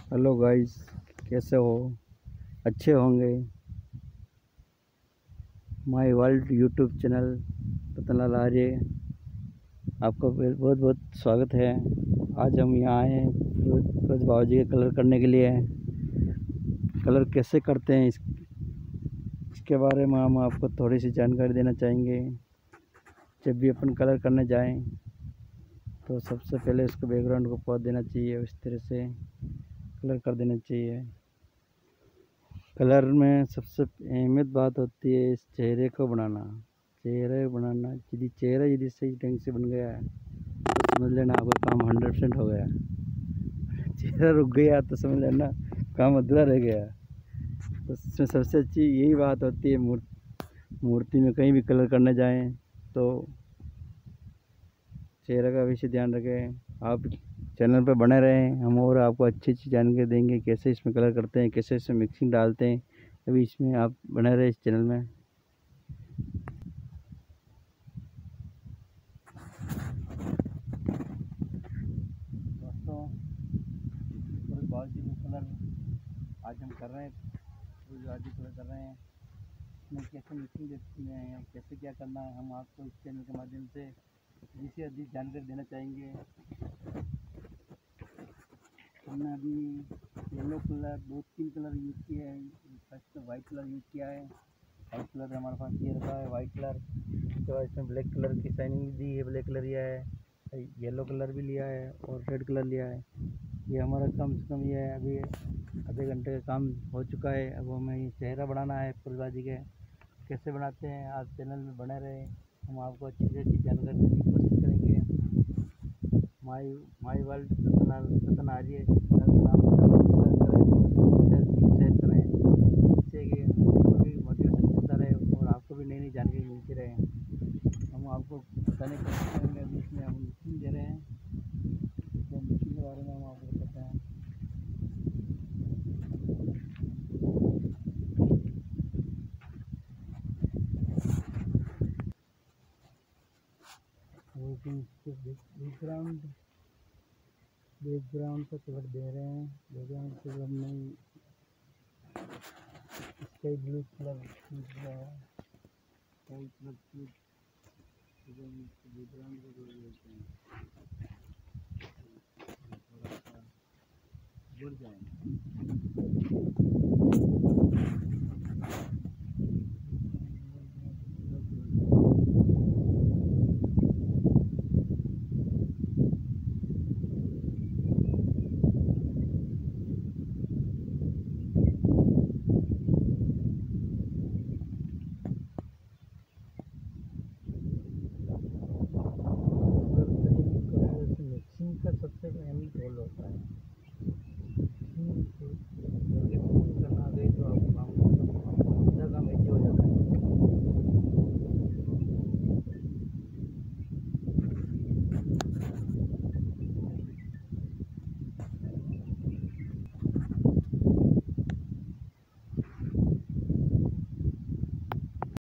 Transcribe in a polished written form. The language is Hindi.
हेलो गाइस, कैसे हो? अच्छे होंगे। My world YouTube channel Ratanlal Arya, आपका बहुत बहुत स्वागत है। आज हम यहाँ आए हैं फिरोज बाबा जी के कलर करने के लिए। कलर कैसे करते हैं इसके बारे में हम आपको थोड़ी सी जानकारी देना चाहेंगे। जब भी अपन कलर करने जाएं तो सबसे पहले उसके बैकग्राउंड को पोत देना चाहिए। इस तरह से कलर कर देना चाहिए। कलर में सबसे अहमियत बात होती है इस चेहरे को बनाना। यदि चेहरा यदि सही ढंग से बन गया है तो समझ लेना आपका काम 100% हो गया। चेहरा रुक गया तो समझ लेना काम अधूरा रह गया। तो इसमें सबसे अच्छी यही बात होती है, मूर्ति में कहीं भी कलर करने जाएं तो चेहरे का विशेष ध्यान रखें। आप चैनल पर बने रहें, हम और आपको अच्छी अच्छी जानकारी देंगे कैसे इसमें कलर करते हैं, कैसे इसमें मिक्सिंग डालते हैं। अभी इसमें आप बने रहे इस चैनल में। दोस्तों, कलर आज हम कर रहे हैं, कलर कर रहे हैं। इसमें कैसे मिक्सिंग देखते हैं, कैसे क्या करना है, हम आपको इस चैनल के माध्यम से जिसे अधिक जानकारी देना चाहेंगे। हमने अभी येलो कलर 2-3 कलर यूज़ किए हैं। फर्स्ट तो वाइट कलर यूज़ किया है। वाइट कलर हमारे पास ये रखा है, वाइट कलर। उसके बाद इसमें ब्लैक कलर की शाइनिंग दी है, ब्लैक कलर लिया है, येलो कलर भी लिया है और रेड कलर लिया है। ये हमारा कम से कम ये है अभी आधे घंटे का काम हो चुका है। अब हमें ये चेहरा बनाना है फुलबाजी के। कैसे बनाते हैं आप चैनल में बने रहे, हम आपको अच्छी से अच्छी जानकारी देने की कोशिश करेंगे। My world Ratan Arya share करें, जिससे कि आपको भी मोटिवेशन मिलता रहे और आपको भी नई नई जानकारी मिलती रहे। हम आपको बताने की कोशिश करेंगे। अभी इसमें हम मिक्सिंग दे रहे हैं, तो मिक्सिंग के बारे में हम आपको बताते हैं। बैकग्राउंड का कलर दे रहे हैं। बैकग्राउंड कलर में स्काई ब्लू कलर दिख रहा है। स्काई कलर की बैकग्राउंड को जोड़ देते हैं, थोड़ा सा जुड़ जाएंगे। मिक्सिंग का सबसे अहम रोल होता है।